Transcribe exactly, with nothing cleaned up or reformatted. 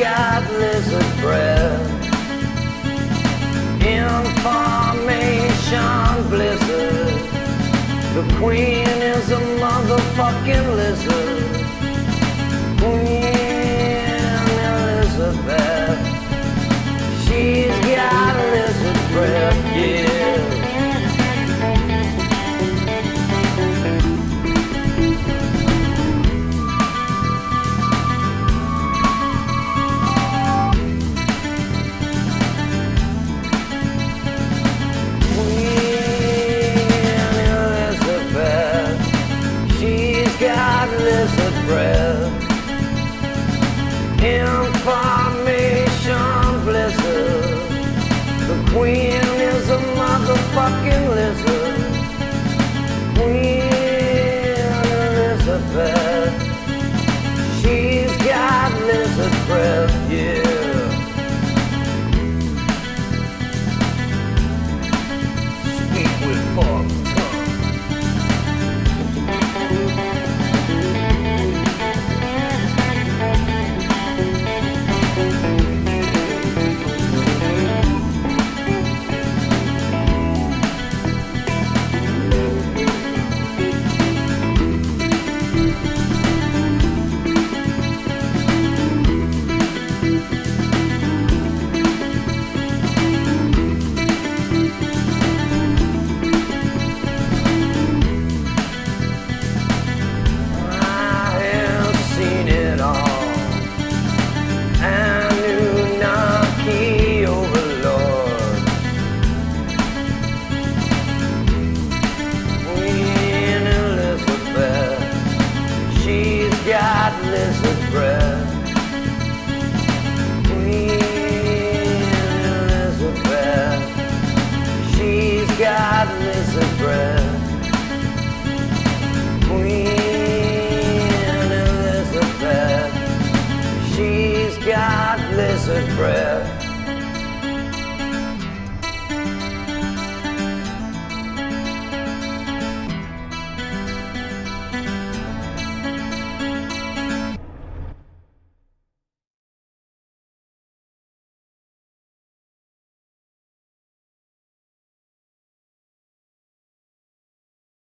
got lizard breath. Information blizzard. The queen is a motherfucking lizard. Queen Elizabeth. She's got lizard breath, yeah. Lizard breath. Information blizzard. The queen is a motherfucking lizard. Queen Elizabeth. She's got lizard breath, yeah. Speak with forked tongue. Lizard breath. Queen Elizabeth. She's got lizard breath. Queen Elizabeth. She's got lizard breath.